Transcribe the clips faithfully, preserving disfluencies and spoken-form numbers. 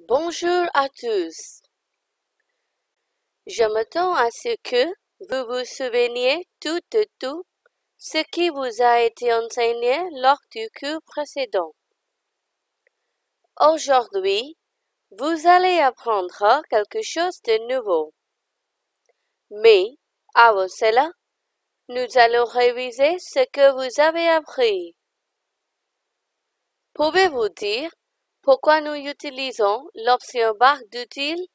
Bonjour à tous. Je m'attends à ce que vous vous souveniez tout de tout ce qui vous a été enseigné lors du cours précédent. Aujourd'hui, vous allez apprendre quelque chose de nouveau. Mais, avant cela, nous allons réviser ce que vous avez appris. Pouvez-vous dire pourquoi nous utilisons l'option barre d'outils?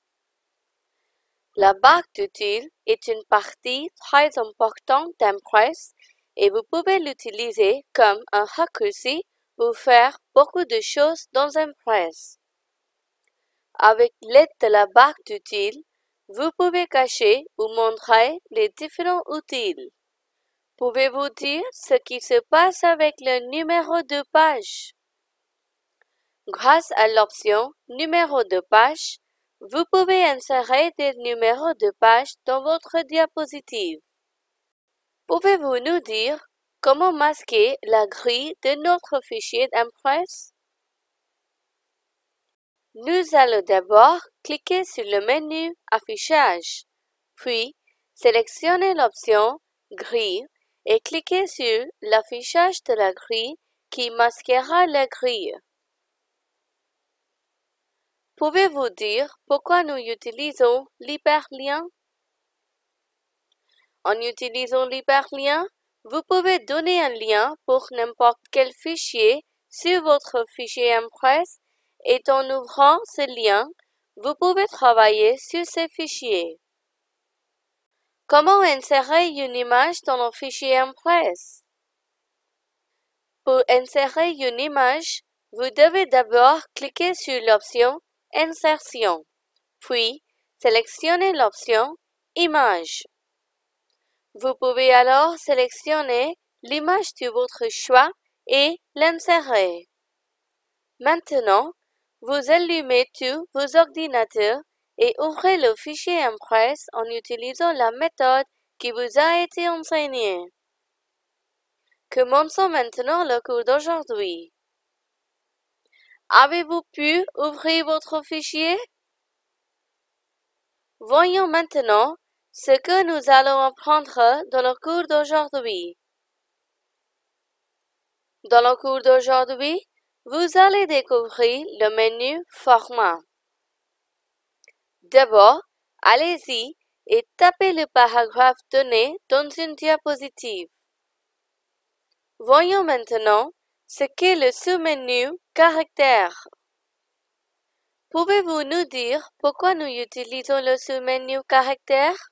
La barre d'outils est une partie très importante d'Impress et vous pouvez l'utiliser comme un raccourci pour faire beaucoup de choses dans Impress. Avec l'aide de la barre d'outils, vous pouvez cacher ou montrer les différents outils. Pouvez-vous dire ce qui se passe avec le numéro de page? Grâce à l'option Numéro de page, vous pouvez insérer des numéros de page dans votre diapositive. Pouvez-vous nous dire comment masquer la grille de notre fichier d'Impress? Nous allons d'abord cliquer sur le menu Affichage, puis sélectionner l'option Grille et cliquer sur l'affichage de la grille qui masquera la grille. Pouvez-vous dire pourquoi nous utilisons l'hyperlien? En utilisant l'hyperlien, vous pouvez donner un lien pour n'importe quel fichier sur votre fichier Impress et en ouvrant ce lien, vous pouvez travailler sur ces fichiers. Comment insérer une image dans un fichier Impress? Pour insérer une image, vous devez d'abord cliquer sur l'option Insertion, puis sélectionner l'option Image. Vous pouvez alors sélectionner l'image de votre choix et l'insérer. Maintenant, vous allumez tous vos ordinateurs et ouvrez le fichier Impress en utilisant la méthode qui vous a été enseignée. Commençons maintenant le cours d'aujourd'hui. Avez-vous pu ouvrir votre fichier? Voyons maintenant ce que nous allons apprendre dans le cours d'aujourd'hui. Dans le cours d'aujourd'hui, vous allez découvrir le menu Format. D'abord, allez-y et tapez le paragraphe donné dans une diapositive. Voyons maintenant ce qu'est le sous-menu Caractères. Pouvez-vous nous dire pourquoi nous utilisons le sous-menu Caractères?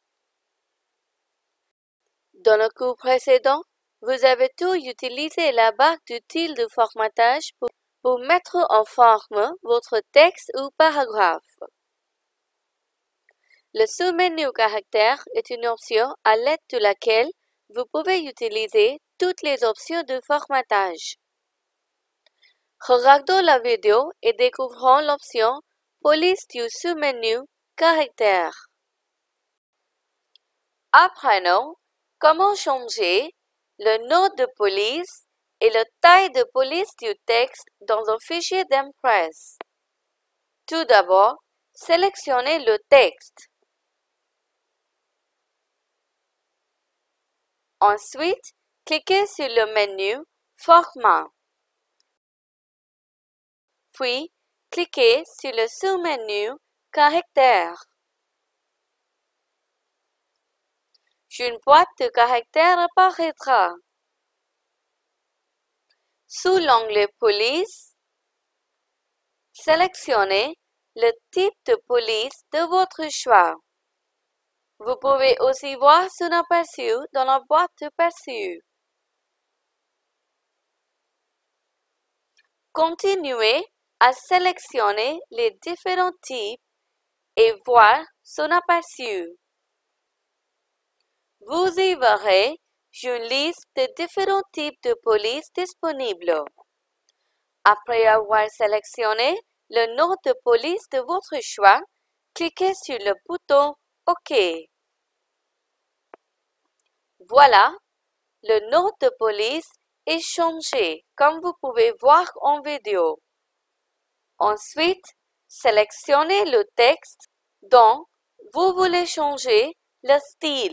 Dans le cours précédent, vous avez tous utilisé la barre d'outils de formatage pour, pour mettre en forme votre texte ou paragraphe. Le sous-menu Caractères est une option à l'aide de laquelle vous pouvez utiliser toutes les options de formatage. Regardons la vidéo et découvrons l'option Police du sous-menu Caractères. Apprenons comment changer le nom de police et la taille de police du texte dans un fichier d'Impress. Tout d'abord, sélectionnez le texte. Ensuite, cliquez sur le menu Format. Puis, cliquez sur le sous-menu Caractères. Une boîte de caractères apparaîtra. Sous l'onglet Police, sélectionnez le type de police de votre choix. Vous pouvez aussi voir son aperçu dans la boîte de perçu. Continuez à sélectionner les différents types et voir son aperçu. Vous y verrez une liste de différents types de police disponibles. Après avoir sélectionné le nom de police de votre choix, cliquez sur le bouton OK. Voilà, le nom de police est changé, comme vous pouvez voir en vidéo. Ensuite, sélectionnez le texte dont vous voulez changer le style.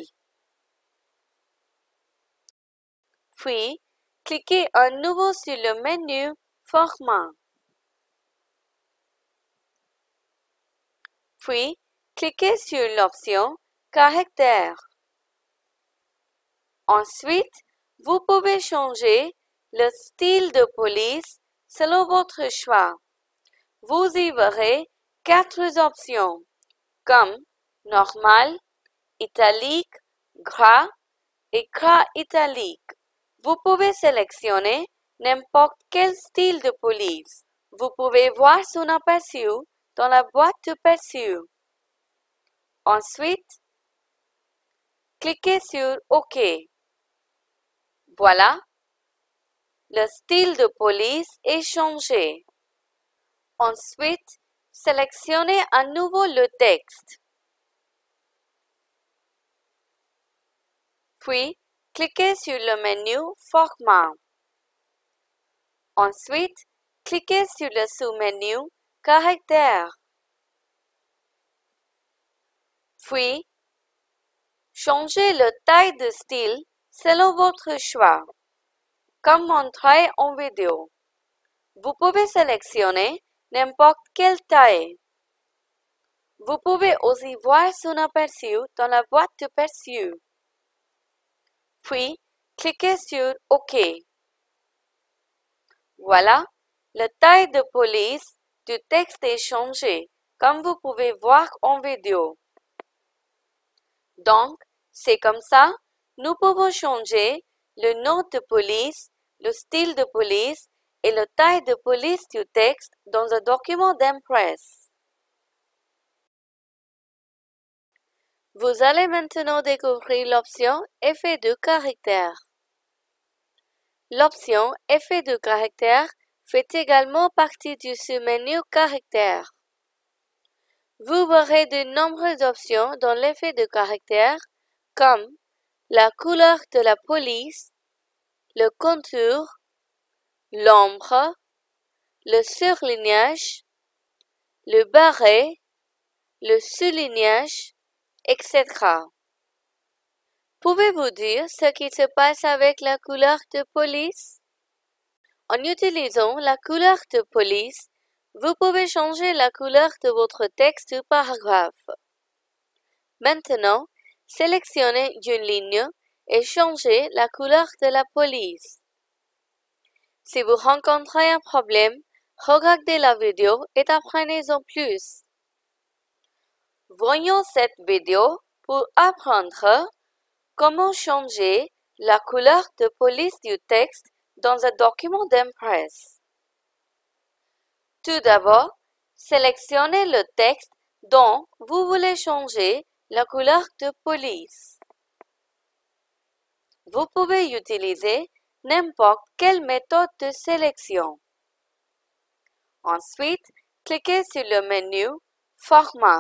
Puis, cliquez à nouveau sur le menu Format. Puis, cliquez sur l'option Caractère. Ensuite, vous pouvez changer le style de police selon votre choix. Vous y verrez quatre options, comme normal, italique, gras et gras italique. Vous pouvez sélectionner n'importe quel style de police. Vous pouvez voir son aperçu dans la boîte de perçu. Ensuite, cliquez sur OK. Voilà, le style de police est changé. Ensuite, sélectionnez à nouveau le texte. Puis, cliquez sur le menu Format. Ensuite, cliquez sur le sous-menu Caractère. Puis, changez la taille de style selon votre choix, comme montré en vidéo. Vous pouvez sélectionner n'importe quelle taille. Vous pouvez aussi voir son aperçu dans la boîte de perçu. Puis, cliquez sur OK. Voilà, la taille de police du texte est changée, comme vous pouvez voir en vidéo. Donc, c'est comme ça, nous pouvons changer le nom de police, le style de police et la taille de police du texte dans un document d'Impress. Vous allez maintenant découvrir l'option Effet de caractère. L'option Effet de caractère fait également partie du sous-menu Caractère. Vous verrez de nombreuses options dans l'effet de caractère, comme la couleur de la police, le contour, l'ombre, le surlignage, le barré, le soulignage, et cetera. Pouvez-vous dire ce qui se passe avec la couleur de police? En utilisant la couleur de police, vous pouvez changer la couleur de votre texte ou paragraphe. Maintenant, sélectionnez une ligne et changez la couleur de la police. Si vous rencontrez un problème, regardez la vidéo et apprenez-en plus. Voyons cette vidéo pour apprendre comment changer la couleur de police du texte dans un document d'Impress. Tout d'abord, sélectionnez le texte dont vous voulez changer la couleur de police. Vous pouvez utiliser n'importe quelle méthode de sélection. Ensuite, cliquez sur le menu Format.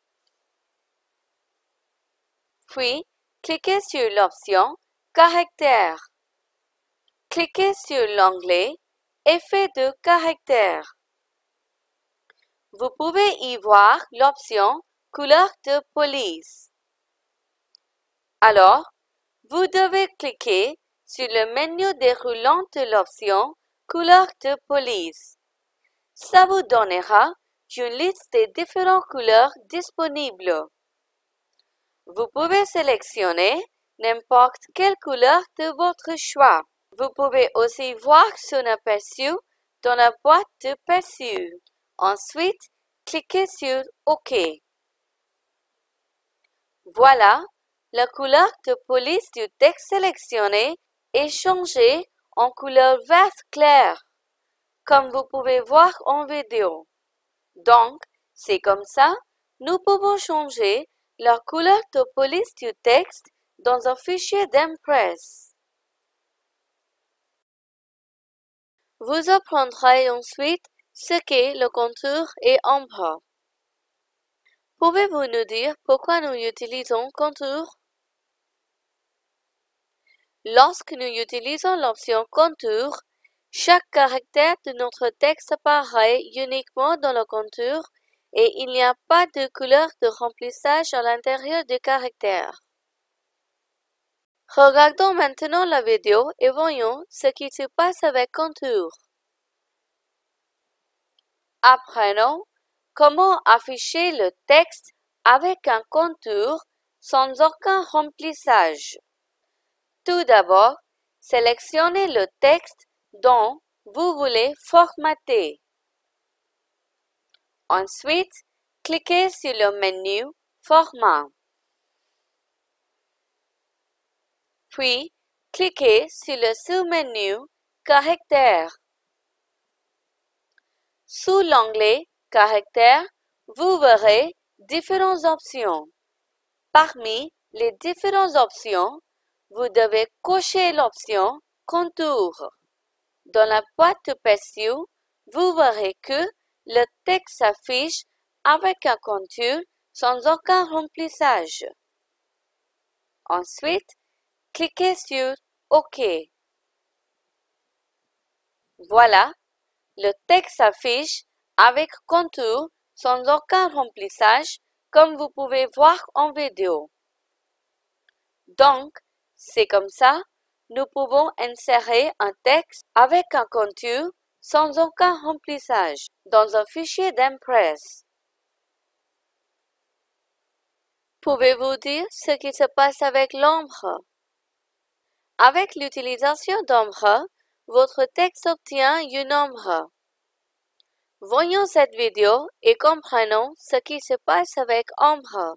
Puis, cliquez sur l'option Caractère. Cliquez sur l'onglet Effet de caractère. Vous pouvez y voir l'option Couleur de police. Alors, vous devez cliquer sur le menu déroulant de l'option Couleur de police. Ça vous donnera une liste des différentes couleurs disponibles. Vous pouvez sélectionner n'importe quelle couleur de votre choix. Vous pouvez aussi voir son aperçu dans la boîte de perçu. Ensuite, cliquez sur OK. Voilà, la couleur de police du texte sélectionné est changée en couleur vert clair, comme vous pouvez voir en vidéo. Donc, c'est comme ça, nous pouvons changer la couleur de police du texte dans un fichier d'Impress. Vous apprendrez ensuite ce qu'est le contour et ombre. Pouvez-vous nous dire pourquoi nous utilisons contour? Lorsque nous utilisons l'option contour, chaque caractère de notre texte apparaît uniquement dans le contour et il n'y a pas de couleur de remplissage à l'intérieur du caractère. Regardons maintenant la vidéo et voyons ce qui se passe avec Contour. Apprenons comment afficher le texte avec un contour sans aucun remplissage. Tout d'abord, sélectionnez le texte dont vous voulez formater. Ensuite, cliquez sur le menu Format. Puis, cliquez sur le sous-menu Caractères. Sous l'onglet Caractères, vous verrez différentes options. Parmi les différentes options, vous devez cocher l'option Contour. Dans la boîte de perçu, vous verrez que le texte s'affiche avec un contour sans aucun remplissage. Ensuite, cliquez sur OK. Voilà, le texte s'affiche avec contour sans aucun remplissage, comme vous pouvez voir en vidéo. Donc, c'est comme ça, nous pouvons insérer un texte avec un contour sans aucun remplissage dans un fichier d'Impress. Pouvez-vous dire ce qui se passe avec l'ombre? Avec l'utilisation d'ombre, votre texte obtient une ombre. Voyons cette vidéo et comprenons ce qui se passe avec ombre.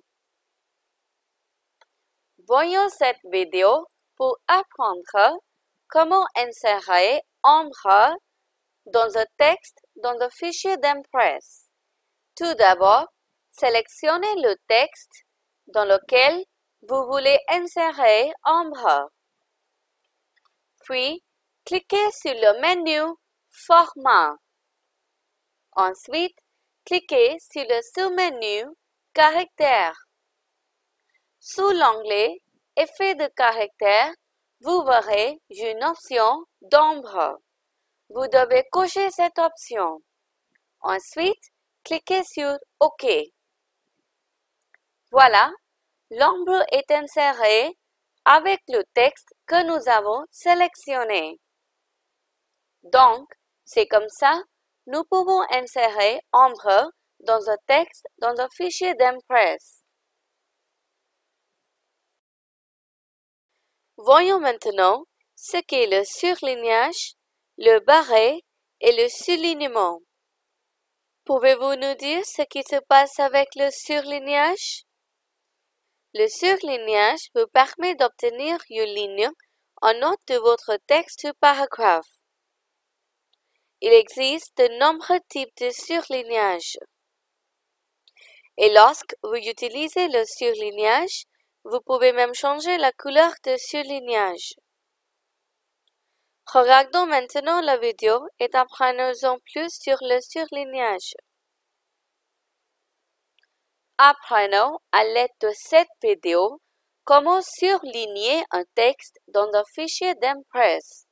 Voyons cette vidéo pour apprendre comment insérer ombre dans un texte dans le fichier d'Impress. Tout d'abord, sélectionnez le texte dans lequel vous voulez insérer ombre. Puis, cliquez sur le menu Format. Ensuite, cliquez sur le sous-menu Caractères. Sous l'onglet Effet de caractère, vous verrez une option d'ombre. Vous devez cocher cette option. Ensuite, cliquez sur OK. Voilà, l'ombre est insérée avec le texte que nous avons sélectionné. Donc, c'est comme ça, nous pouvons insérer ombre dans un texte dans un fichier d'Impress. Voyons maintenant ce qu'est le surlignage, le barré et le soulignement. Pouvez-vous nous dire ce qui se passe avec le surlignage? Le surlignage vous permet d'obtenir une ligne en haut de votre texte ou paragraphe. Il existe de nombreux types de surlignage. Et lorsque vous utilisez le surlignage, vous pouvez même changer la couleur de surlignage. Regardons maintenant la vidéo et apprenons plus sur le surlignage. Apprenons à l'aide de cette vidéo comment surligner un texte dans un fichier d'Impress.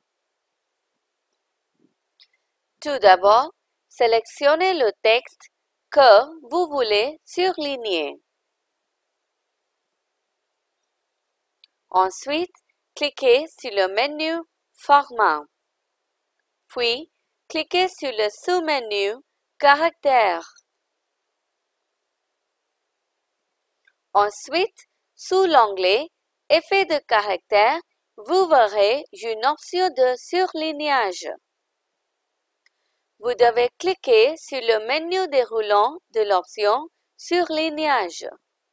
Tout d'abord, sélectionnez le texte que vous voulez surligner. Ensuite, cliquez sur le menu Format. Puis, cliquez sur le sous-menu Caractères. Ensuite, sous l'onglet Effet de caractère, vous verrez une option de surlignage. Vous devez cliquer sur le menu déroulant de l'option Surlignage.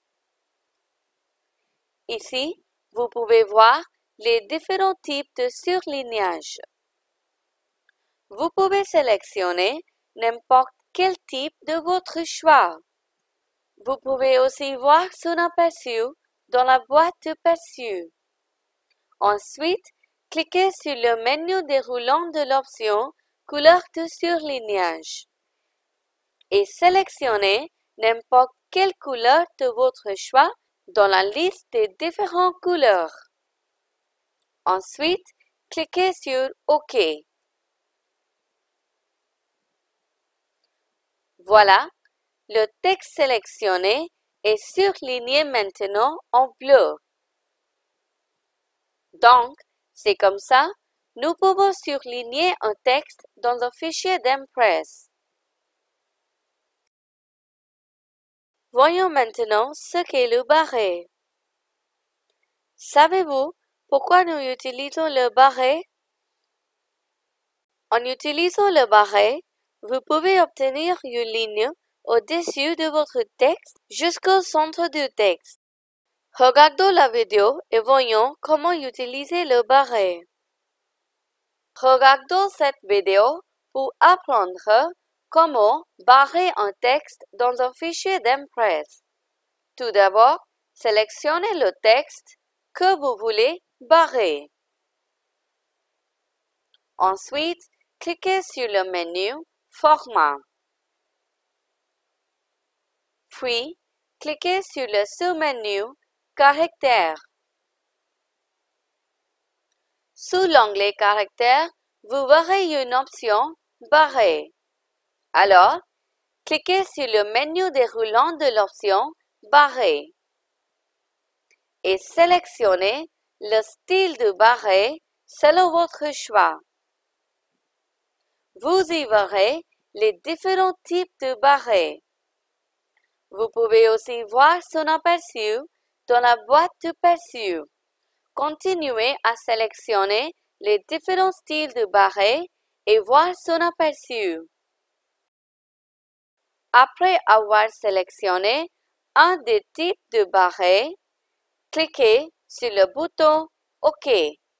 Ici, vous pouvez voir les différents types de surlignage. Vous pouvez sélectionner n'importe quel type de votre choix. Vous pouvez aussi voir son aperçu dans la boîte de perçu. Ensuite, cliquez sur le menu déroulant de l'option Couleur de surlignage et sélectionnez n'importe quelle couleur de votre choix dans la liste des différentes couleurs. Ensuite, cliquez sur OK. Voilà, le texte sélectionné est surligné maintenant en bleu. Donc, c'est comme ça, nous pouvons surligner un texte dans un fichier d'Impress. Voyons maintenant ce qu'est le barré. Savez-vous pourquoi nous utilisons le barré? En utilisant le barré, vous pouvez obtenir une ligne au-dessus de votre texte jusqu'au centre du texte. Regardons la vidéo et voyons comment utiliser le barré. Regardons cette vidéo pour apprendre comment barrer un texte dans un fichier d'Impress. Tout d'abord, sélectionnez le texte que vous voulez barrer. Ensuite, cliquez sur le menu Format. Puis, cliquez sur le sous-menu Caractères. Sous l'onglet Caractères, vous verrez une option Barrer. Alors, cliquez sur le menu déroulant de l'option Barrer et sélectionnez le style de barré selon votre choix. Vous y verrez les différents types de barrés. Vous pouvez aussi voir son aperçu dans la boîte de perçu. Continuez à sélectionner les différents styles de barrés et voir son aperçu. Après avoir sélectionné un des types de barrés, cliquez sur le bouton OK.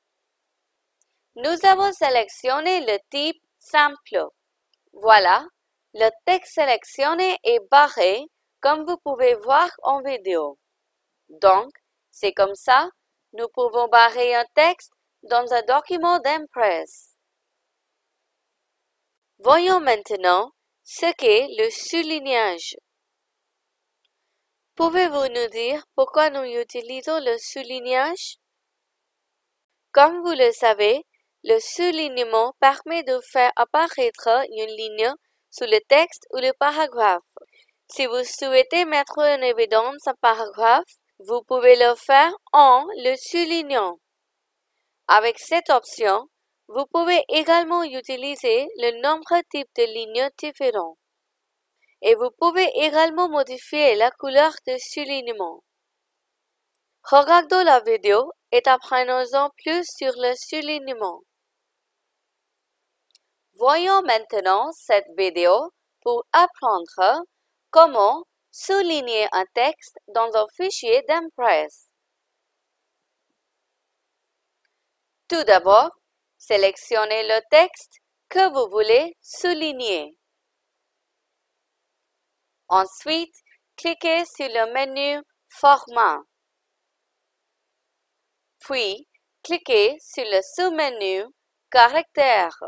Nous avons sélectionné le type simple. Voilà, le texte sélectionné est barré comme vous pouvez voir en vidéo. Donc, c'est comme ça, nous pouvons barrer un texte dans un document d'Impress. Voyons maintenant ce qu'est le soulignage. Pouvez-vous nous dire pourquoi nous utilisons le soulignage? Comme vous le savez, le soulignement permet de faire apparaître une ligne sous le texte ou le paragraphe. Si vous souhaitez mettre en évidence un paragraphe, vous pouvez le faire en le soulignant. Avec cette option, vous pouvez également utiliser le nombre type de lignes différents. Et vous pouvez également modifier la couleur de soulignement. Regardons la vidéo et apprenons-en plus sur le soulignement. Voyons maintenant cette vidéo pour apprendre comment souligner un texte dans un fichier d'Impress. Tout d'abord, sélectionnez le texte que vous voulez souligner. Ensuite, cliquez sur le menu Format. Puis, cliquez sur le sous-menu Caractères.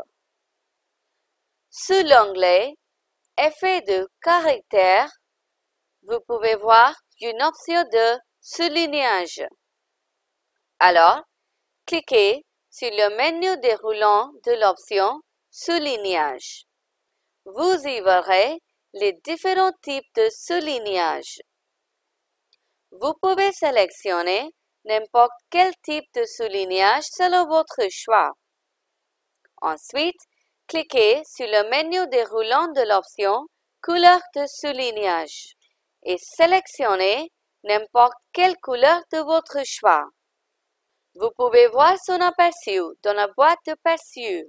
Sous l'onglet Effet de caractère, vous pouvez voir une option de soulignage. Alors, cliquez sur le menu déroulant de l'option Soulignage. Vous y verrez les différents types de soulignage. Vous pouvez sélectionner n'importe quel type de soulignage selon votre choix. Ensuite, cliquez sur le menu déroulant de l'option Couleur de soulignage et sélectionnez n'importe quelle couleur de votre choix. Vous pouvez voir son aperçu dans la boîte de perçu.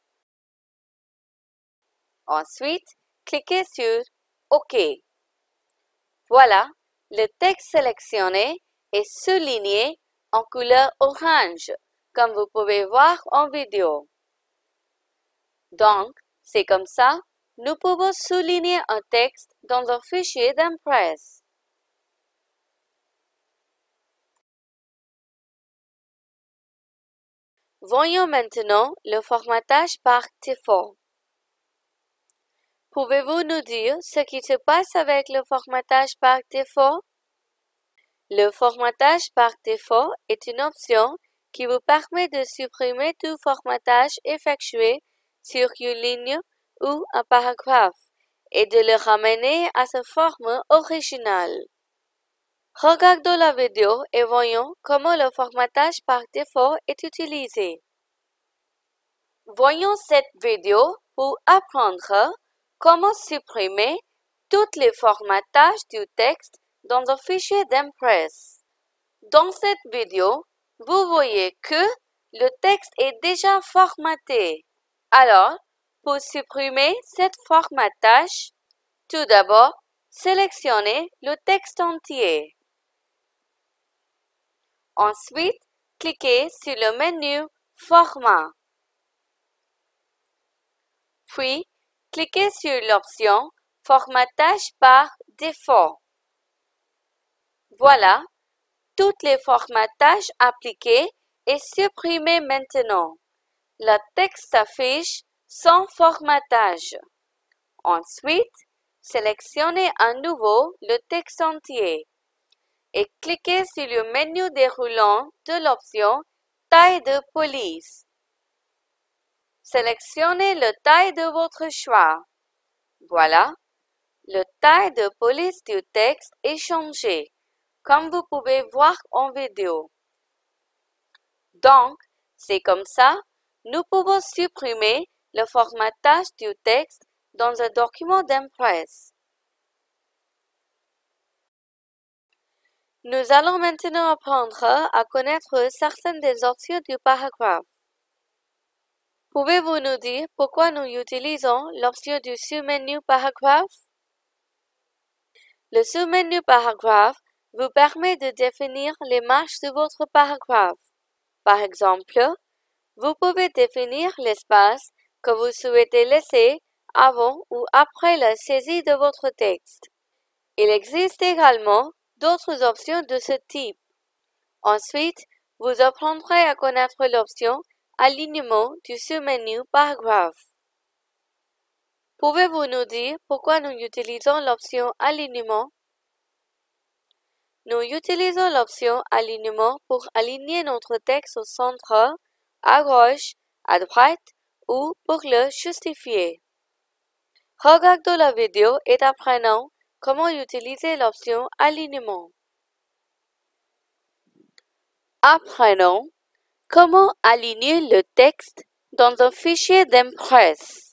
Ensuite, cliquez sur OK. Voilà, le texte sélectionné est souligné en couleur orange, comme vous pouvez voir en vidéo. Donc, c'est comme ça, nous pouvons souligner un texte dans un fichier d'Impress. Voyons maintenant le formatage par défaut. Pouvez-vous nous dire ce qui se passe avec le formatage par défaut? Le formatage par défaut est une option qui vous permet de supprimer tout formatage effectué sur une ligne ou un paragraphe et de le ramener à sa forme originale. Regardons la vidéo et voyons comment le formatage par défaut est utilisé. Voyons cette vidéo pour apprendre comment supprimer tous les formatages du texte dans un fichier d'Impress. Dans cette vidéo, vous voyez que le texte est déjà formaté. Alors, pour supprimer ce formatage, tout d'abord, sélectionnez le texte entier. Ensuite, cliquez sur le menu Format. Puis, cliquez sur l'option Formatage par défaut. Voilà, tous les formatages appliqués et supprimés maintenant. Le texte s'affiche sans formatage. Ensuite, sélectionnez à nouveau le texte entier et cliquez sur le menu déroulant de l'option Taille de police. Sélectionnez la taille de votre choix. Voilà, la taille de police du texte est changée, comme vous pouvez voir en vidéo. Donc, c'est comme ça, nous pouvons supprimer le formatage du texte dans un document d'Impress. Nous allons maintenant apprendre à connaître certaines des options du paragraphe. Pouvez-vous nous dire pourquoi nous utilisons l'option du sous-menu paragraphe? Le sous-menu paragraphe vous permet de définir les marges de votre paragraphe. Par exemple, vous pouvez définir l'espace que vous souhaitez laisser avant ou après la saisie de votre texte. Il existe également d'autres options de ce type. Ensuite, vous apprendrez à connaître l'option Alignement du sous-menu Paragraphe. Pouvez-vous nous dire pourquoi nous utilisons l'option Alignement? Nous utilisons l'option Alignement pour aligner notre texte au centre, à gauche, à droite ou pour le justifier. Regardons la vidéo et apprenons comment utiliser l'option Alignement. Apprenons comment aligner le texte dans un fichier d'Impress.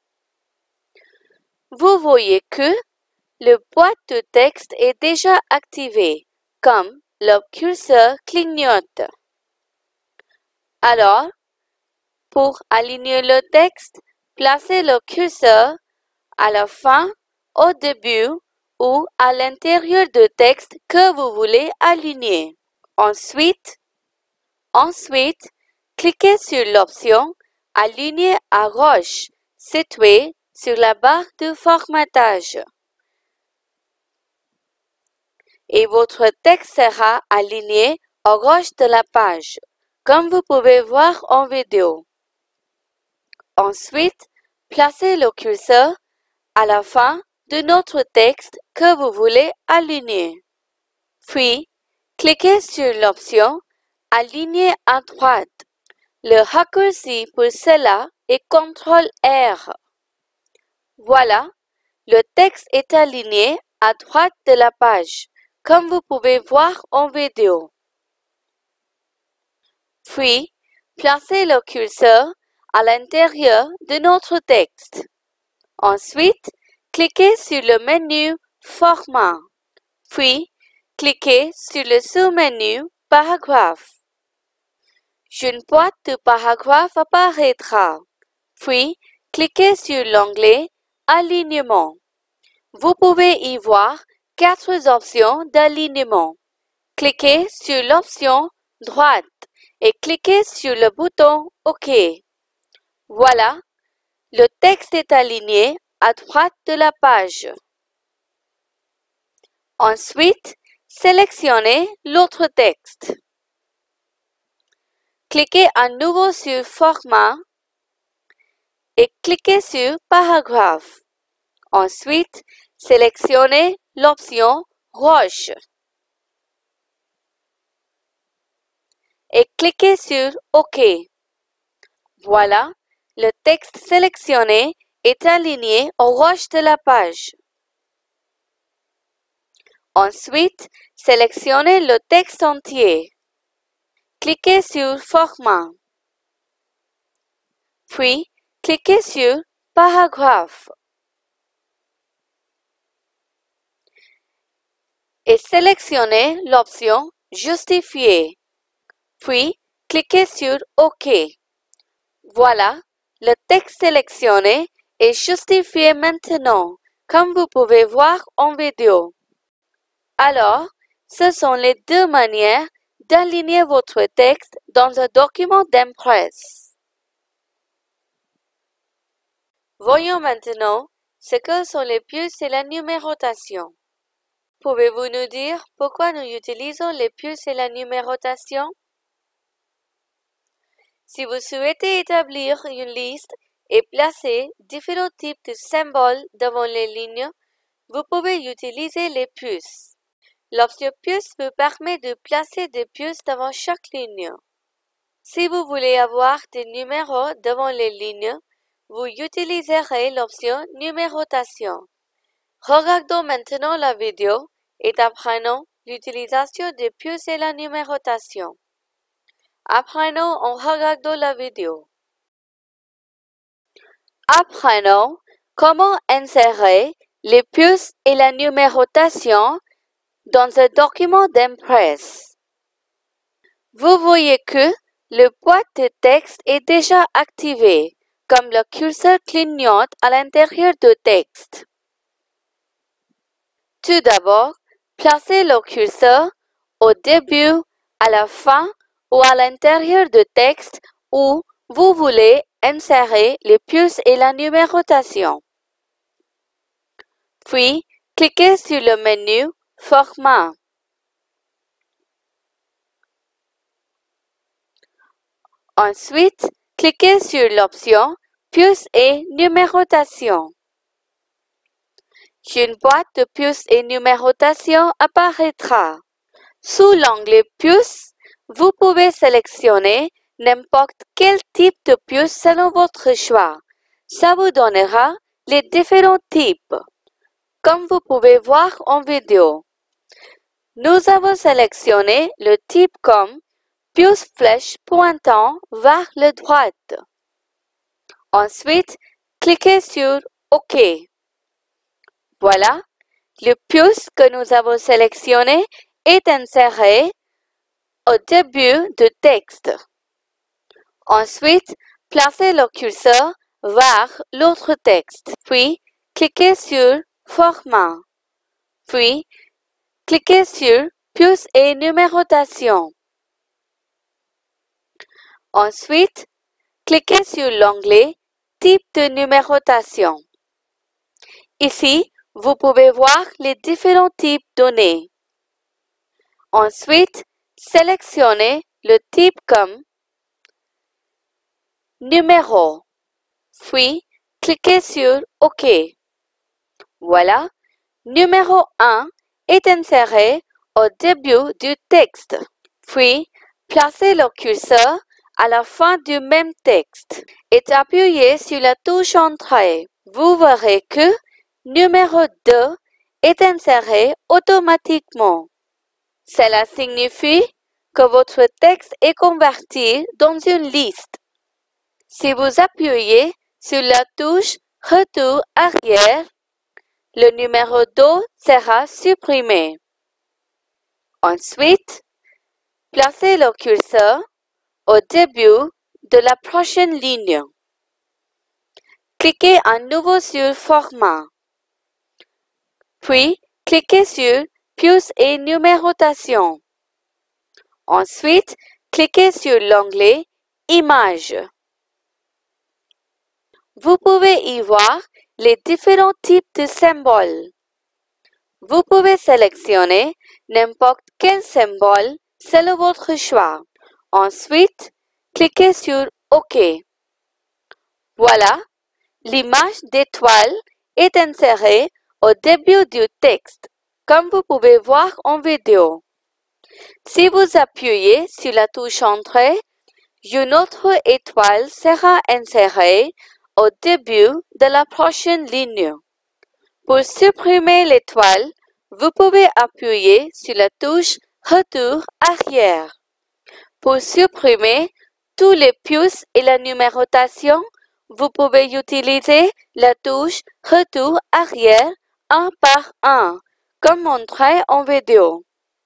Vous voyez que le boîte de texte est déjà activé, comme le curseur clignote. Alors, pour aligner le texte, placez le curseur à la fin, au début ou à l'intérieur du texte que vous voulez aligner. Ensuite, ensuite, cliquez sur l'option Aligner à gauche située sur la barre de formatage. Et votre texte sera aligné à gauche de la page, comme vous pouvez voir en vidéo. Ensuite, placez le curseur à la fin de notre texte que vous voulez aligner. Puis, cliquez sur l'option Aligner à droite. Le raccourci pour cela est contrôle R. Voilà, le texte est aligné à droite de la page, comme vous pouvez voir en vidéo. Puis, placez le curseur à l'intérieur de notre texte. Ensuite, cliquez sur le menu Format. Puis, cliquez sur le sous-menu Paragraphe. Une boîte de paragraphe apparaîtra. Puis, cliquez sur l'onglet Alignement. Vous pouvez y voir quatre options d'alignement. Cliquez sur l'option droite et cliquez sur le bouton OK. Voilà, le texte est aligné à droite de la page. Ensuite, sélectionnez l'autre texte. Cliquez à nouveau sur Format et cliquez sur Paragraphe. Ensuite, sélectionnez l'option Gauche et cliquez sur OK. Voilà, le texte sélectionné est aligné aux roches de la page. Ensuite, sélectionnez le texte entier. Cliquez sur Format. Puis, cliquez sur Paragraphe et sélectionnez l'option Justifier. Puis, cliquez sur OK. Voilà, le texte sélectionné est justifié maintenant, comme vous pouvez voir en vidéo. Alors, ce sont les deux manières d'aligner votre texte dans un document d'Impress. Voyons maintenant ce que sont les puces et la numérotation. Pouvez-vous nous dire pourquoi nous utilisons les puces et la numérotation? Si vous souhaitez établir une liste et placer différents types de symboles devant les lignes, vous pouvez utiliser les puces. L'option puce vous permet de placer des puces devant chaque ligne. Si vous voulez avoir des numéros devant les lignes, vous utiliserez l'option numérotation. Regardons maintenant la vidéo et apprenons l'utilisation des puces et la numérotation. Apprenons en regardant la vidéo. Apprenons comment insérer les puces et la numérotation dans un document d'Impress. Vous voyez que le boîte de texte est déjà activé, comme le curseur clignote à l'intérieur du texte. Tout d'abord, placez le curseur au début, à la fin ou à l'intérieur du texte où vous voulez insérer les puces et la numérotation. Puis, cliquez sur le menu Format. Ensuite, cliquez sur l'option Puces et numérotation. Une boîte de puces et numérotation apparaîtra. Sous l'onglet Puces, vous pouvez sélectionner n'importe quel type de puce selon votre choix. Ça vous donnera les différents types, comme vous pouvez voir en vidéo. Nous avons sélectionné le type comme puce flèche pointant vers la droite. Ensuite, cliquez sur OK. Voilà, le puce que nous avons sélectionné est inséré au début du texte. Ensuite, placez le curseur vers l'autre texte, puis cliquez sur Format, puis cliquez sur Puces et numérotation. Ensuite, cliquez sur l'onglet Type de numérotation. Ici, vous pouvez voir les différents types donnés. Ensuite, sélectionnez le type comme Numéro, puis cliquez sur OK. Voilà, numéro un est inséré au début du texte. Puis, placez le curseur à la fin du même texte et appuyez sur la touche Entrée. Vous verrez que numéro deux est inséré automatiquement. Cela signifie que votre texte est converti dans une liste. Si vous appuyez sur la touche Retour arrière, le numéro deux sera supprimé. Ensuite, placez le curseur au début de la prochaine ligne. Cliquez à nouveau sur Format. Puis, cliquez sur Puces et numérotation. Ensuite, cliquez sur l'onglet Images. Vous pouvez y voir les différents types de symboles. Vous pouvez sélectionner n'importe quel symbole selon votre choix. Ensuite, cliquez sur OK. Voilà, l'image d'étoile est insérée au début du texte, comme vous pouvez voir en vidéo. Si vous appuyez sur la touche Entrée, une autre étoile sera insérée au début de la prochaine ligne. Pour supprimer l'étoile, vous pouvez appuyer sur la touche Retour arrière. Pour supprimer tous les puces et la numérotation, vous pouvez utiliser la touche Retour arrière un par un, comme montré en vidéo.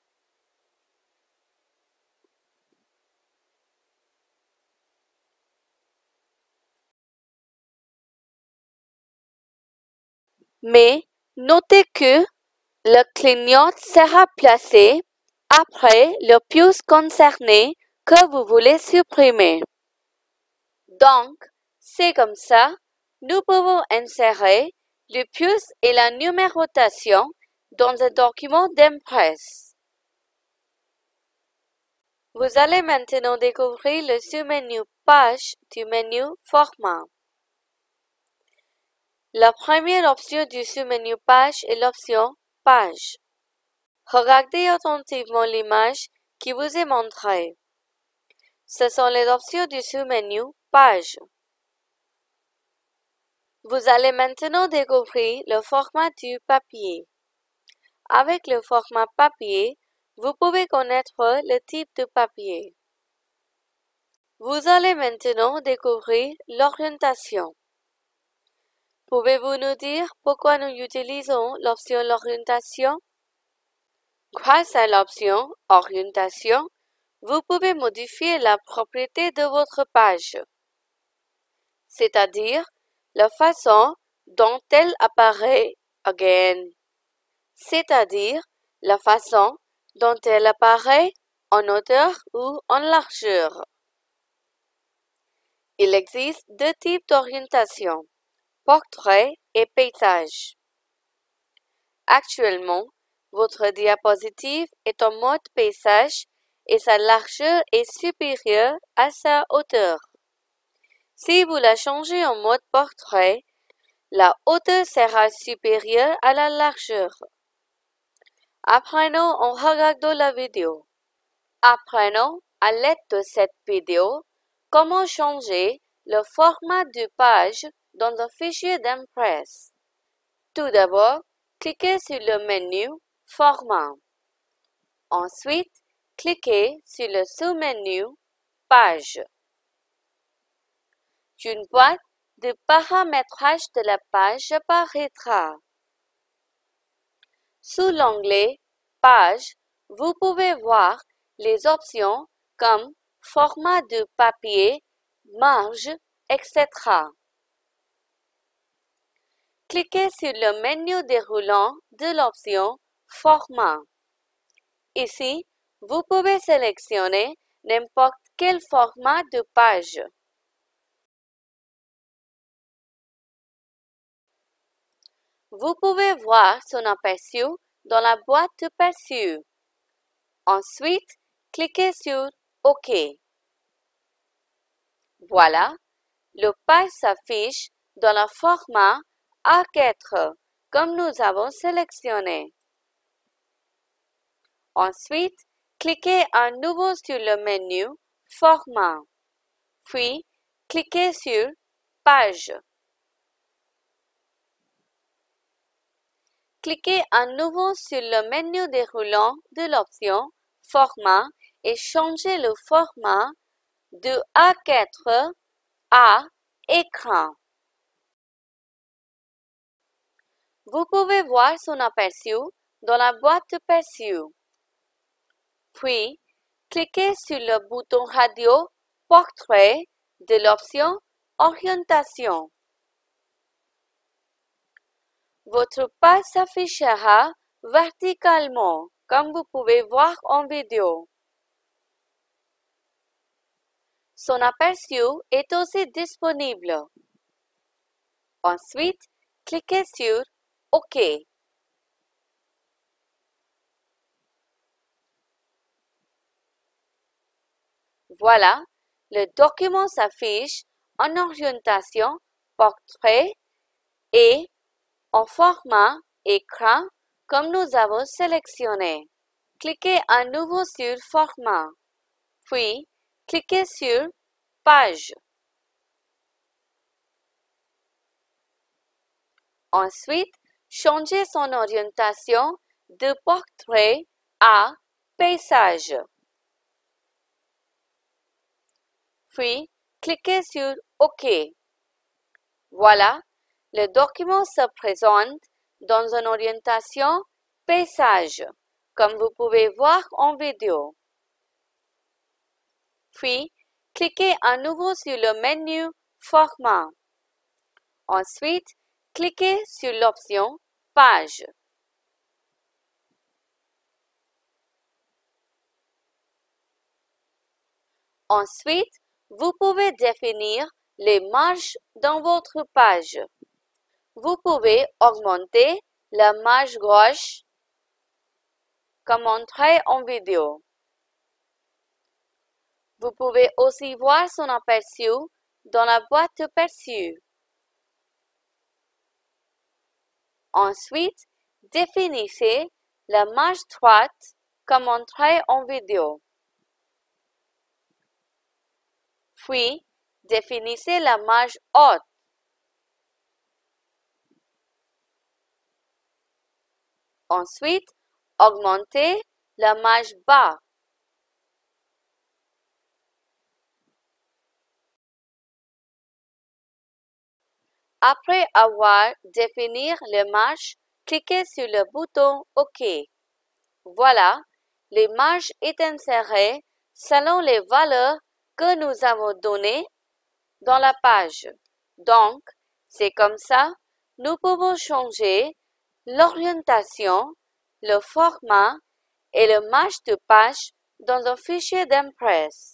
Mais notez que le clignotant sera placé après le puce concerné que vous voulez supprimer. Donc, c'est comme ça, nous pouvons insérer le puce et la numérotation dans un document d'Impress. Vous allez maintenant découvrir le sous-menu Page du menu Format. La première option du sous-menu Page est l'option Page. Regardez attentivement l'image qui vous est montrée. Ce sont les options du sous-menu Page. Vous allez maintenant découvrir le format du papier. Avec le format papier, vous pouvez connaître le type de papier. Vous allez maintenant découvrir l'orientation. Pouvez-vous nous dire pourquoi nous utilisons l'option l'orientation? Grâce à l'option Orientation, vous pouvez modifier la propriété de votre page, c'est-à-dire la façon dont elle apparaît, again, c'est-à-dire la façon dont elle apparaît en hauteur ou en largeur. Il existe deux types d'orientation, portrait et paysage. Actuellement, votre diapositive est en mode paysage et sa largeur est supérieure à sa hauteur. Si vous la changez en mode portrait, la hauteur sera supérieure à la largeur. Apprenons en regardant la vidéo. Apprenons à l'aide de cette vidéo comment changer le format de page dans un fichier d'Impress. Tout d'abord, cliquez sur le menu Format. Ensuite, cliquez sur le sous-menu Page. Une boîte de paramétrage de la page apparaîtra. Sous l'onglet Page, vous pouvez voir les options comme format de papier, marge, et cetera. Cliquez sur le menu déroulant de l'option Format. Ici, vous pouvez sélectionner n'importe quel format de page. Vous pouvez voir son aperçu dans la boîte de perçu. Ensuite, cliquez sur OK. Voilà, le page s'affiche dans le format A quatre, comme nous avons sélectionné. Ensuite, cliquez à nouveau sur le menu Format, puis cliquez sur Page. Cliquez à nouveau sur le menu déroulant de l'option Format et changez le format de A quatre à Écran. Vous pouvez voir son aperçu dans la boîte de perçu. Puis, cliquez sur le bouton radio Portrait de l'option Orientation. Votre page s'affichera verticalement, comme vous pouvez voir en vidéo. Son aperçu est aussi disponible. Ensuite, cliquez sur OK. Voilà, le document s'affiche en orientation portrait et en format écran comme nous avons sélectionné. Cliquez à nouveau sur Format, puis cliquez sur Page. Ensuite, changez son orientation de portrait à paysage. Puis, cliquez sur OK. Voilà, le document se présente dans une orientation paysage, comme vous pouvez voir en vidéo. Puis, cliquez à nouveau sur le menu Format. Ensuite, cliquez sur l'option Page. Ensuite, vous pouvez définir les marges dans votre page. Vous pouvez augmenter la marge gauche comme montré en vidéo. Vous pouvez aussi voir son aperçu dans la boîte aperçu. Ensuite, définissez la marge droite comme montré en vidéo. Puis, définissez la marge haute. Ensuite, augmentez la marge bas. Après avoir défini les marges, cliquez sur le bouton OK. Voilà, les marges sont insérées selon les valeurs que nous avons données dans la page. Donc, c'est comme ça, nous pouvons changer l'orientation, le format et le marge de page dans un fichier d'Impress.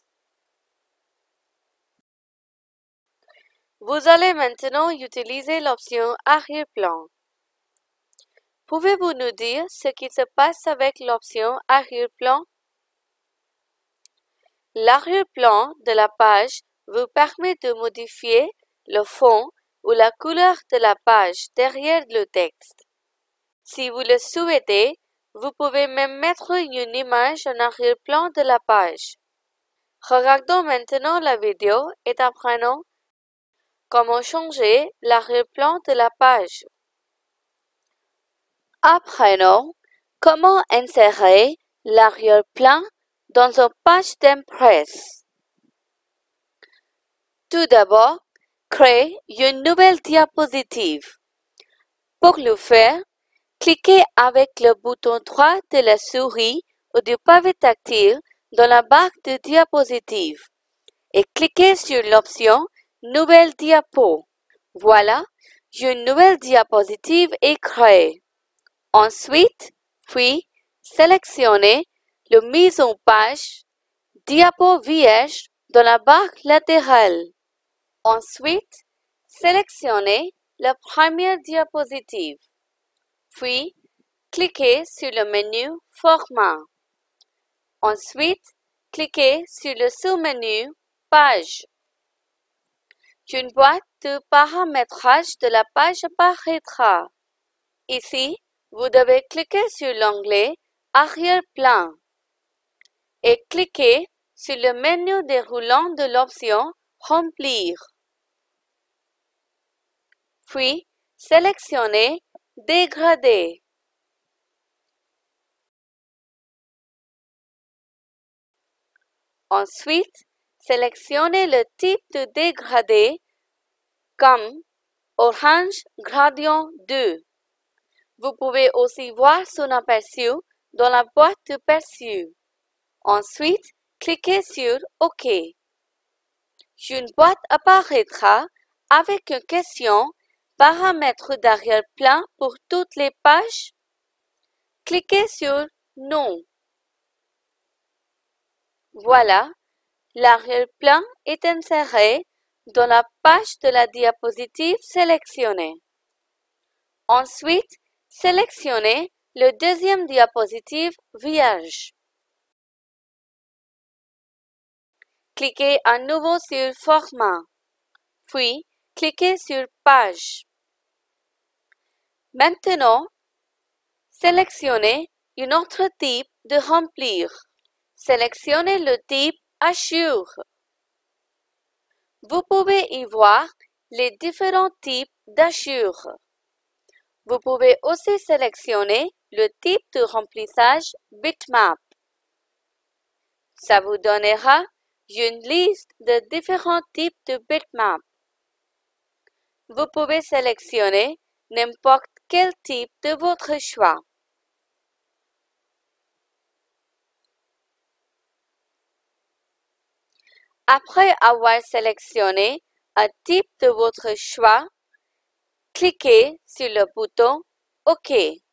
Vous allez maintenant utiliser l'option Arrière-plan. Pouvez-vous nous dire ce qui se passe avec l'option Arrière-plan? L'arrière-plan de la page vous permet de modifier le fond ou la couleur de la page derrière le texte. Si vous le souhaitez, vous pouvez même mettre une image en arrière-plan de la page. Regardons maintenant la vidéo et apprenons comment changer l'arrière-plan de la page. Apprenons comment insérer l'arrière-plan dans une page d'Impress. Tout d'abord, créez une nouvelle diapositive. Pour le faire, cliquez avec le bouton droit de la souris ou du pavé tactile dans la barre de diapositive et cliquez sur l'option Nouvelle diapo. Voilà, une nouvelle diapositive est créée. Ensuite, puis, sélectionnez le mise en page Diapo vierge dans la barre latérale. Ensuite, sélectionnez la première diapositive. Puis, cliquez sur le menu Format. Ensuite, cliquez sur le sous-menu Page. Une boîte de paramétrage de la page apparaîtra. Ici, vous devez cliquer sur l'onglet Arrière-plan et cliquez sur le menu déroulant de l'option Remplir. Puis, sélectionnez Dégrader. Ensuite, sélectionnez le type de dégradé comme Orange Gradient deux. Vous pouvez aussi voir son aperçu dans la boîte d'aperçu. Ensuite, cliquez sur OK. Une boîte apparaîtra avec une question Paramètres d'arrière-plan pour toutes les pages. Cliquez sur Non. Voilà, l'arrière-plan est inséré dans la page de la diapositive sélectionnée. Ensuite, sélectionnez le deuxième diapositive vierge. Cliquez à nouveau sur Format, puis cliquez sur Page. Maintenant, sélectionnez un autre type de remplir. Sélectionnez le type Assure. Vous pouvez y voir les différents types d'Assure. Vous pouvez aussi sélectionner le type de remplissage bitmap. Ça vous donnera une liste de différents types de bitmaps. Vous pouvez sélectionner n'importe quel type de votre choix. Après avoir sélectionné un type de votre choix, cliquez sur le bouton OK.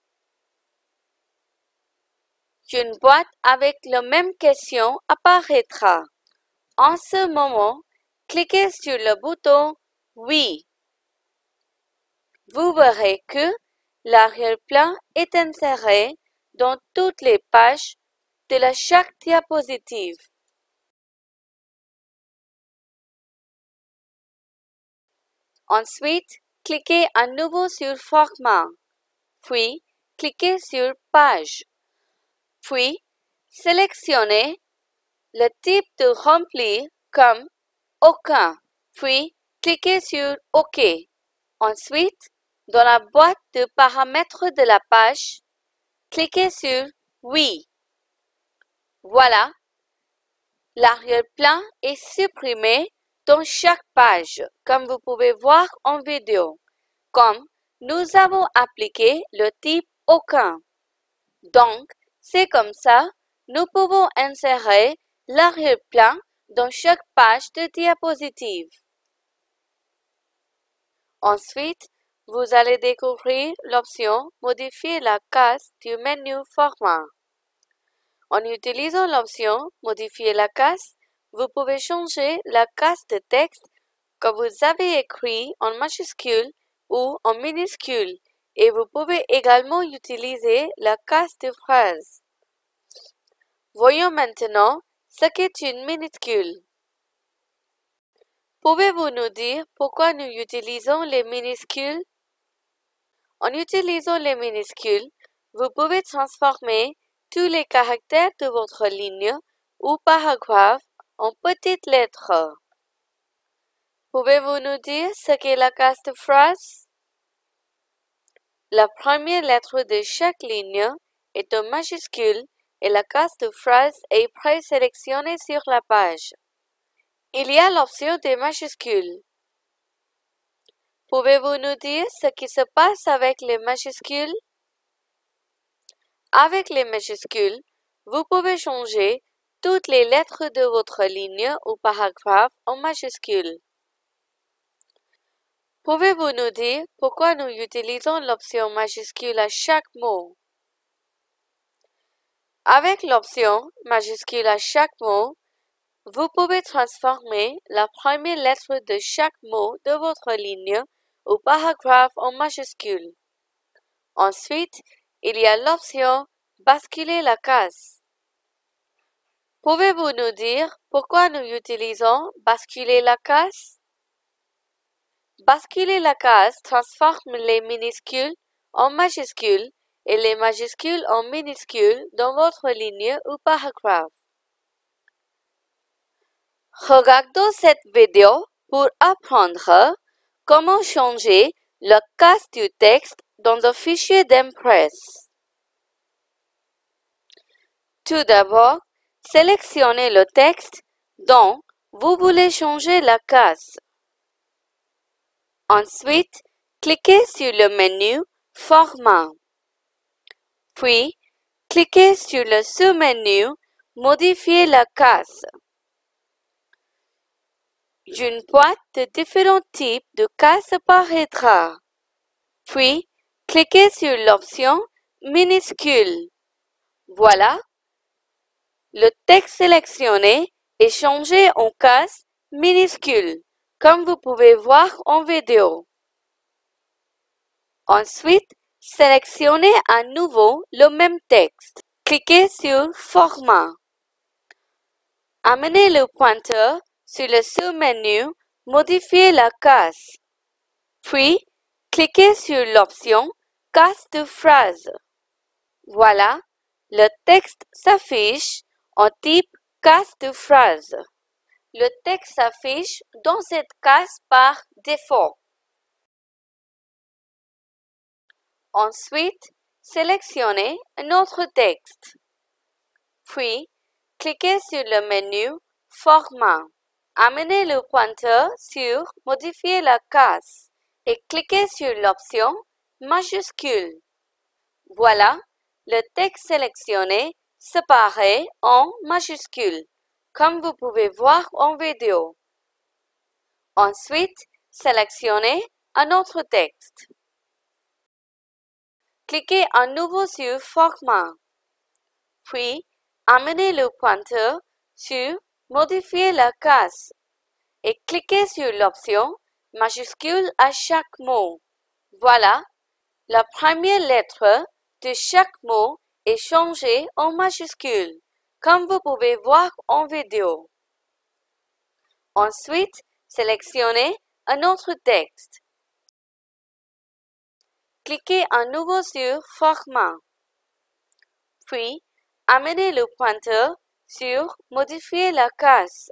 Une boîte avec la même question apparaîtra. En ce moment, cliquez sur le bouton Oui. Vous verrez que l'arrière-plan est inséré dans toutes les pages de la chaque diapositive. Ensuite, cliquez à nouveau sur Format, puis cliquez sur Page. Puis, sélectionnez le type de rempli comme Aucun, puis cliquez sur OK. Ensuite, dans la boîte de paramètres de la page, cliquez sur Oui. Voilà, l'arrière-plan est supprimé dans chaque page, comme vous pouvez voir en vidéo, comme nous avons appliqué le type Aucun. Donc, c'est comme ça, nous pouvons insérer l'arrière-plan dans chaque page de diapositive. Ensuite, vous allez découvrir l'option Modifier la case du menu Format. En utilisant l'option Modifier la case, vous pouvez changer la case de texte que vous avez écrit en majuscule ou en minuscule et vous pouvez également utiliser la case de phrase. Voyons maintenant ce qu'est une minuscule. Pouvez-vous nous dire pourquoi nous utilisons les minuscules? En utilisant les minuscules, vous pouvez transformer tous les caractères de votre ligne ou paragraphe en petites lettres. Pouvez-vous nous dire ce qu'est la case de phrase? La première lettre de chaque ligne est en majuscule et la case de phrase est présélectionnée sur la page. Il y a l'option des majuscules. Pouvez-vous nous dire ce qui se passe avec les majuscules? Avec les majuscules, vous pouvez changer toutes les lettres de votre ligne ou paragraphe en majuscules. Pouvez-vous nous dire pourquoi nous utilisons l'option majuscule à chaque mot? Avec l'option majuscule à chaque mot, vous pouvez transformer la première lettre de chaque mot de votre ligne ou paragraphe en majuscule. Ensuite, il y a l'option Basculer la case. Pouvez-vous nous dire pourquoi nous utilisons Basculer la case? Basculer la case transforme les minuscules en majuscules et les majuscules en minuscules dans votre ligne ou paragraphe. Regardons cette vidéo pour apprendre comment changer la case du texte dans un fichier d'Impress. Tout d'abord, sélectionnez le texte dont vous voulez changer la case. Ensuite, cliquez sur le menu Format. Puis, cliquez sur le sous-menu Modifier la case. Une boîte de différents types de cases apparaîtra. Puis, cliquez sur l'option Minuscule. Voilà, le texte sélectionné est changé en case minuscule, comme vous pouvez voir en vidéo. Ensuite, sélectionnez à nouveau le même texte. Cliquez sur Format. Amenez le pointeur sur le sous-menu Modifier la case. Puis, cliquez sur l'option Case de phrase. Voilà, le texte s'affiche en type case de phrase. Le texte s'affiche dans cette case par défaut. Ensuite, sélectionnez un autre texte. Puis, cliquez sur le menu Format. Amenez le pointeur sur Modifier la case et cliquez sur l'option Majuscule. Voilà, le texte sélectionné séparé en majuscules, comme vous pouvez voir en vidéo. Ensuite, sélectionnez un autre texte. Cliquez à nouveau sur Format. Puis, amenez le pointeur sur Modifier la case et cliquez sur l'option Majuscule à chaque mot. Voilà, la première lettre de chaque mot est changée en majuscule, comme vous pouvez voir en vidéo. Ensuite, sélectionnez un autre texte. Cliquez à nouveau sur Format. Puis, amenez le pointeur sur Modifier la case.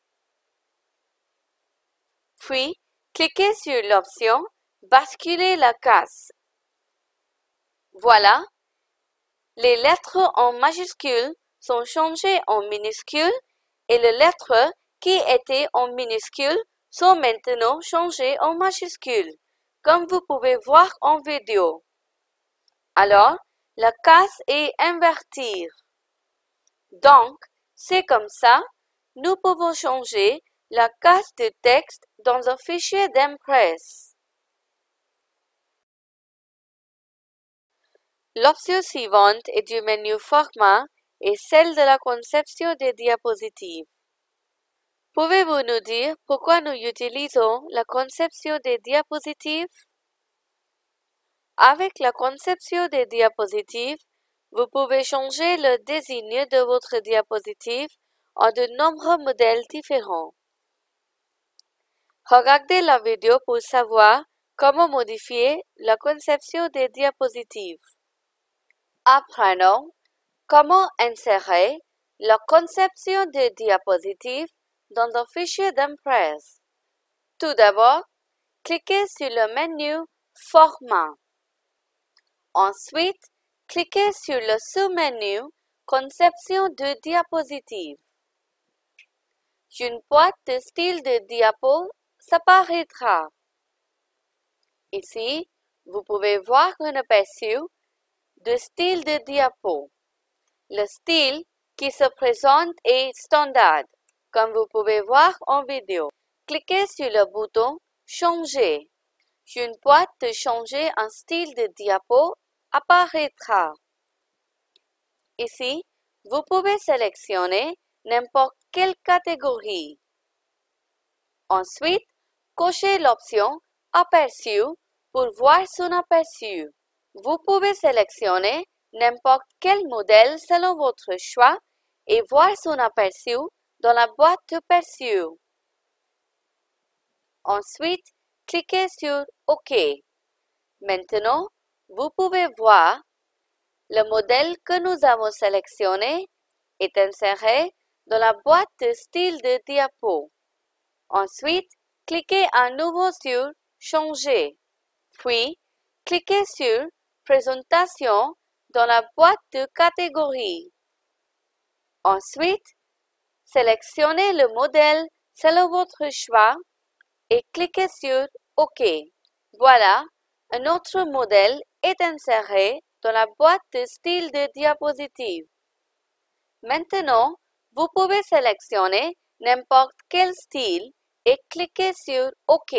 Puis, cliquez sur l'option Basculer la case. Voilà, les lettres en majuscules sont changées en minuscules et les lettres qui étaient en minuscules sont maintenant changées en majuscules, comme vous pouvez voir en vidéo. Alors, la case est invertie. Donc, c'est comme ça, nous pouvons changer la case de texte dans un fichier d'Impress. L'option suivante est du menu Format et celle de la conception des diapositives. Pouvez-vous nous dire pourquoi nous utilisons la conception des diapositives? Avec la conception des diapositives, vous pouvez changer le désigne de votre diapositive en de nombreux modèles différents. Regardez la vidéo pour savoir comment modifier la conception des diapositives. Apprenons comment insérer la conception des diapositives dans un fichier d'Impress. Tout d'abord, cliquez sur le menu Format. Ensuite, cliquez sur le sous-menu Conception de diapositives. Une boîte de style de diapo s'apparaîtra. Ici, vous pouvez voir un aperçu de style de diapo. Le style qui se présente est standard, comme vous pouvez voir en vidéo. Cliquez sur le bouton Changer. Une boîte de changer un style de diapo apparaîtra. Ici, vous pouvez sélectionner n'importe quelle catégorie. Ensuite, cochez l'option Aperçu pour voir son aperçu. Vous pouvez sélectionner n'importe quel modèle selon votre choix et voir son aperçu dans la boîte d'aperçu. Ensuite, cliquez sur OK. Maintenant, vous pouvez voir le modèle que nous avons sélectionné est inséré dans la boîte de style de diapo. Ensuite, cliquez à nouveau sur Changer. Puis, cliquez sur Présentation dans la boîte de catégorie. Ensuite, sélectionnez le modèle selon votre choix et cliquez sur OK. Voilà, un autre modèle est inséré dans la boîte de style de diapositive. Maintenant, vous pouvez sélectionner n'importe quel style et cliquez sur OK.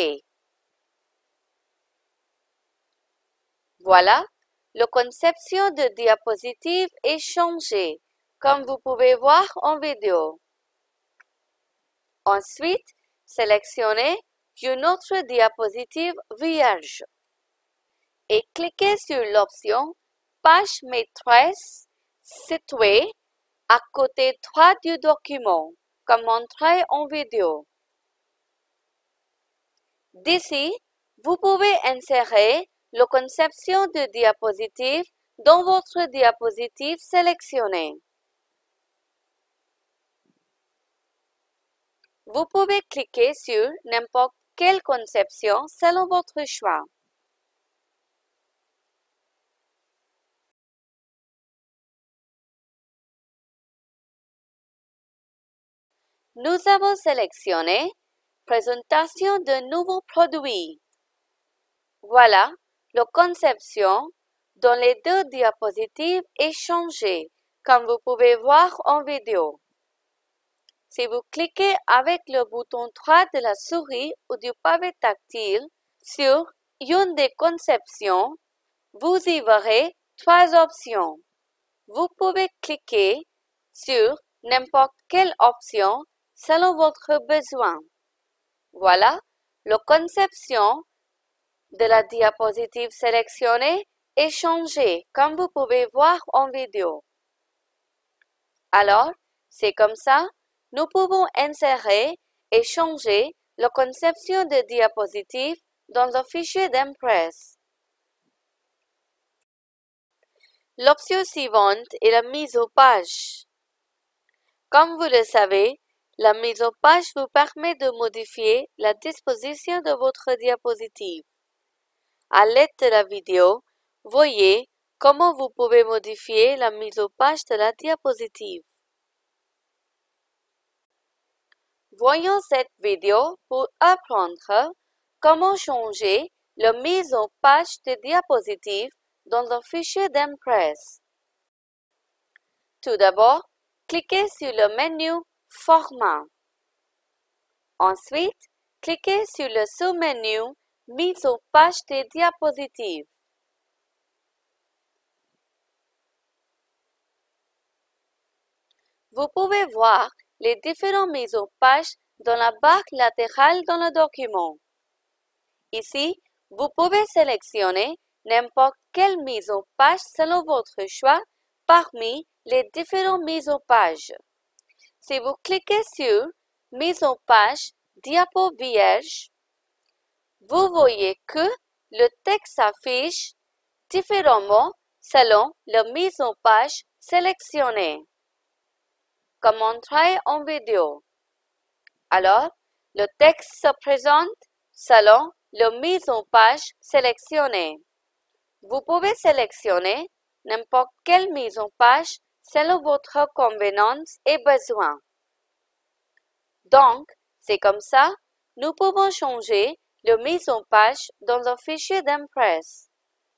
Voilà, la conception de diapositive est changée, comme vous pouvez voir en vidéo. Ensuite, sélectionnez une autre diapositive vierge et cliquez sur l'option Page maîtresse située à côté droit du document, comme montré en vidéo. D'ici, vous pouvez insérer la conception de diapositive dans votre diapositive sélectionnée. Vous pouvez cliquer sur n'importe quelle conception selon votre choix. nous avons sélectionné Présentation de nouveaux produits. Voilà, la conception dans les deux diapositives est changée, comme vous pouvez voir en vidéo. Si vous cliquez avec le bouton droit de la souris ou du pavé tactile sur une des conceptions, vous y verrez trois options. Vous pouvez cliquer sur n'importe quelle option selon votre besoin. Voilà, la conception de la diapositive sélectionnée est changée, comme vous pouvez voir en vidéo. Alors, c'est comme ça, nous pouvons insérer et changer la conception de diapositive dans un fichier d'Impress. L'option suivante est la mise aux pages. Comme vous le savez, la mise aux pages vous permet de modifier la disposition de votre diapositive. À l'aide de la vidéo, voyez comment vous pouvez modifier la mise aux pages de la diapositive. Voyons cette vidéo pour apprendre comment changer la mise aux pages de diapositive dans un fichier d'Impress. Tout d'abord, cliquez sur le menu Format. Ensuite, cliquez sur le sous-menu Mise aux pages des diapositives. Vous pouvez voir les différentes mises aux pages dans la barre latérale dans le document. Ici, vous pouvez sélectionner n'importe quelle mise aux pages selon votre choix parmi les différentes mises aux pages. Si vous cliquez sur Mise aux pages diapo vierge, vous voyez que le texte s'affiche différemment selon la mise aux pages sélectionnée, comme montré en vidéo. Alors, le texte se présente selon la mise aux pages sélectionnée. Vous pouvez sélectionner n'importe quelle mise aux pages selon votre convenance et besoin. Donc, c'est comme ça, nous pouvons changer la mise en page dans un fichier d'Impress.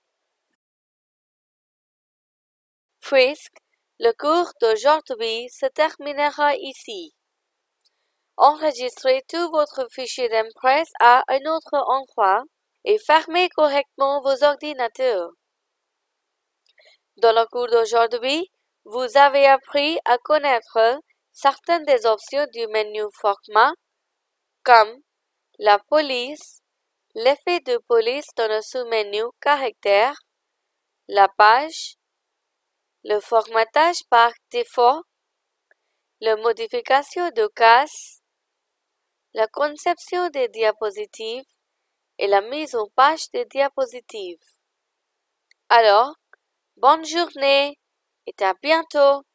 Puisque le cours d'aujourd'hui se terminera ici. Enregistrez tout votre fichier d'Impress à un autre endroit et fermez correctement vos ordinateurs. Dans le cours d'aujourd'hui, vous avez appris à connaître certaines des options du menu Format, comme la police, l'effet de police dans le sous-menu Caractères, la page, le formatage par défaut, la modification de cases, la conception des diapositives et la mise en page des diapositives. Alors, bonne journée et à bientôt!